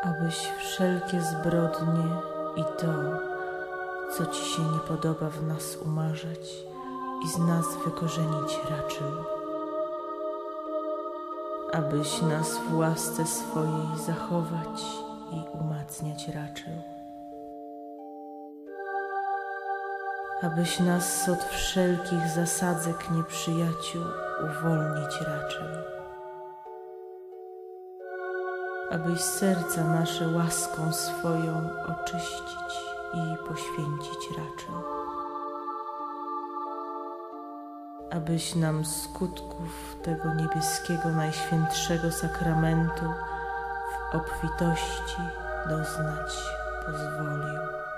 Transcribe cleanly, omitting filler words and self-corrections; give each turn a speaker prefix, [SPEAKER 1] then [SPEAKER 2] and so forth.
[SPEAKER 1] abyś wszelkie zbrodnie i to, co Ci się nie podoba w nas umarzać i z nas wykorzenić raczył, abyś nas w łasce swojej zachować i umacniać raczył, abyś nas od wszelkich zasadzek nieprzyjaciół uwolnić raczył, abyś serca nasze łaską swoją oczyścić i poświęcić raczył, abyś nam skutków tego niebieskiego najświętszego sakramentu w obfitości doznać pozwolił.